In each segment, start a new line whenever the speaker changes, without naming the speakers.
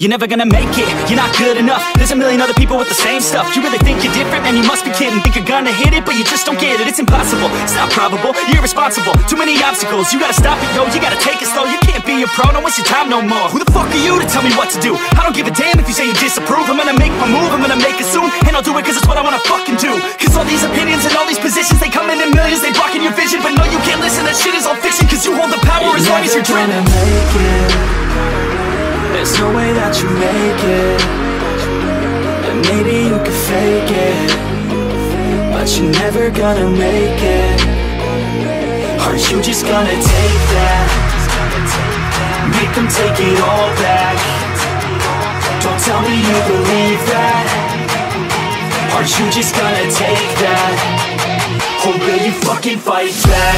You're never gonna make it, you're not good enough. There's a million other people with the same stuff. You really think you're different? Man, you must be kidding. Think you're gonna hit it, but you just don't get it. It's impossible, it's not probable, you're irresponsible. Too many obstacles, you gotta stop it, yo. You gotta take it slow, you can't be a pro. Don't waste your time no more. Who the fuck are you to tell me what to do? I don't give a damn if you say you disapprove. I'm gonna make my move, I'm gonna make it soon. And I'll do it cause it's what I wanna fucking do. Cause all these opinions and all these positions, they come in millions, they blocking your vision. But no, you can't listen, that shit is all fiction. Cause you hold the power as long as you're dreaming.
Make it. There's no way that you make it. And maybe you could fake it, but you're never gonna make it. Are you just gonna take that? Make them take it all back. Don't tell me you believe that. Are you just gonna take that? Or will you fucking fight back?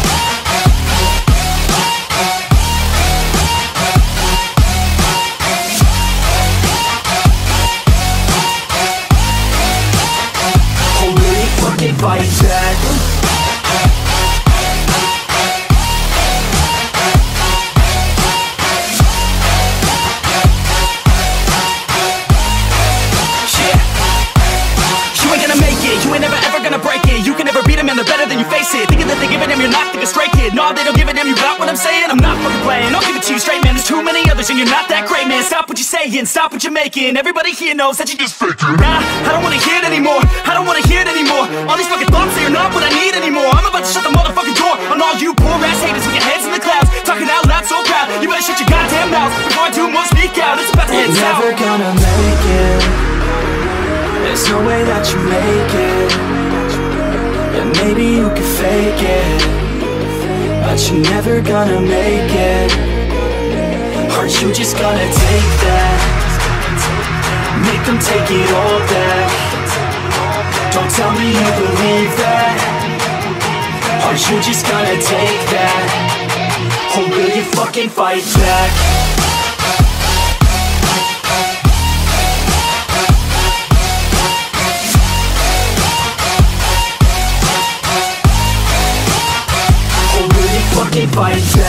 Fight back. You ain't gonna make it, you ain't never ever gonna break it. You can never beat them and they're better than you face it. Thinking that they give a damn, you're not thinking straight, kid. No, they don't give a damn, you got what I'm saying? I'm not fucking playing, I'll give it to you straight, man. There's too many others and you're not that great, man. Stop what you're saying, stop what you're making. Everybody here knows that you just faking. Nah, I don't wanna hear it anymore, I don't wanna hear it anymore. All these fucking thoughts, they are not what I need anymore. I'm about to shut the motherfucking door on all you poor ass haters with your heads in the clouds, talking out loud so proud. You better shut your goddamn mouth before I do more speak out. It's about to head south. You're never gonna make it. There's no way that you make it. And maybe you could fake it, but you're never gonna make it. Are you just gonna take that? Make them take it all back. Don't tell me you believe that. Are you just gonna take that? Or will you fucking fight back? Fight